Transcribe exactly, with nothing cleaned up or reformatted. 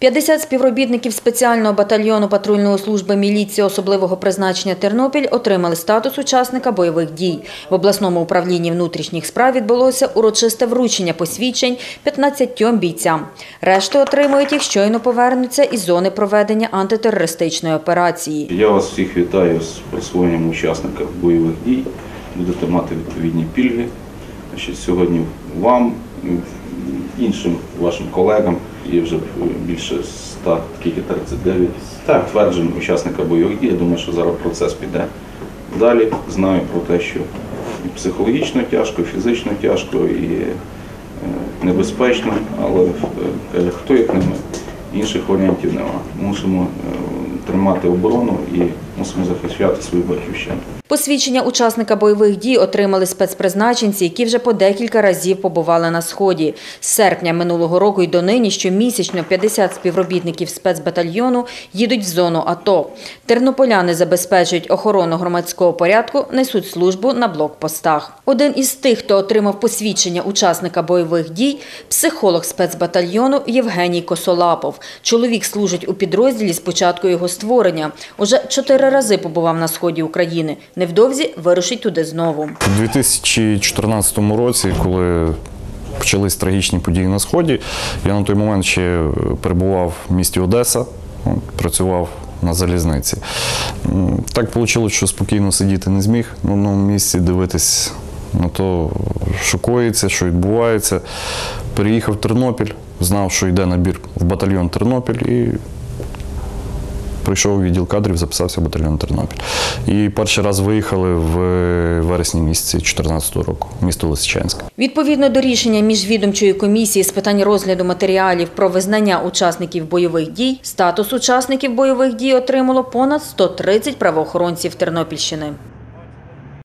п'ятдесят співробітників спеціального батальйону патрульної служби міліції особливого призначення «Тернопіль» отримали статус учасника бойових дій. В обласному управлінні внутрішніх справ відбулося урочисте вручення посвідчень п'ятнадцятьом бійцям. Решту отримують їх, щойно повернуться із зони проведення антитерористичної операції. Я вас всіх вітаю з присвоєнням учасника бойових дій. Будете мати відповідні пільги. Сьогодні вам, іншим вашим колегам, є вже більше ста, тільки тридцять дев'ять підтверджень учасника бойових дій. Я думаю, що зараз процес піде далі. Знаю про те, що і психологічно тяжко, і фізично тяжко, і небезпечно, але хто як не ми, інших варіантів немає. Мусимо тримати оборону і мусимо захищати свою батьківщину. Посвідчення учасника бойових дій отримали спецпризначенці, які вже по декілька разів побували на Сході. З серпня минулого року й донині щомісячно п'ятдесят співробітників спецбатальйону їдуть в зону АТО. Тернополяни забезпечують охорону громадського порядку, несуть службу на блокпостах. Один із тих, хто отримав посвідчення учасника бойових дій – психолог спецбатальйону Євгеній Косолапов. Чоловік служить у підрозділі з початку його створення. Уже чотири рази побував на Сході України. Невдовзі вирушить туди знову. У дві тисячі чотирнадцятому році, коли почались трагічні події на Сході, я на той момент ще перебував в місті Одеса, працював на залізниці. Так вийшло, що спокійно сидіти не зміг на одному місці, дивитись на те, що коїться, що відбувається. Переїхав в Тернопіль, знав, що йде набір в батальйон Тернопіль і прийшов у відділ кадрів, записався в батальйон Тернопіль. І перший раз виїхали в вересні місяці дві тисячі чотирнадцятого року, місто Лисичанськ. Відповідно до рішення міжвідомчої комісії з питань розгляду матеріалів про визнання учасників бойових дій, статус учасників бойових дій отримало понад сто тридцять правоохоронців Тернопільщини.